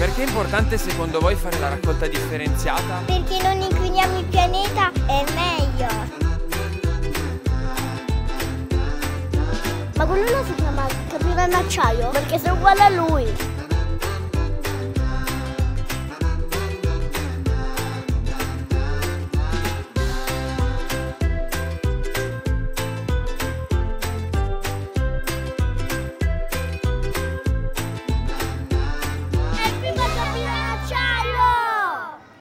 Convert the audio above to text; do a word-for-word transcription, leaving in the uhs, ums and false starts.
Perché è importante secondo voi fare la raccolta differenziata? Perché non inquiniamo il pianeta, è meglio. Ma quello là si chiama capivano acciaio? Perché sono uguale a lui.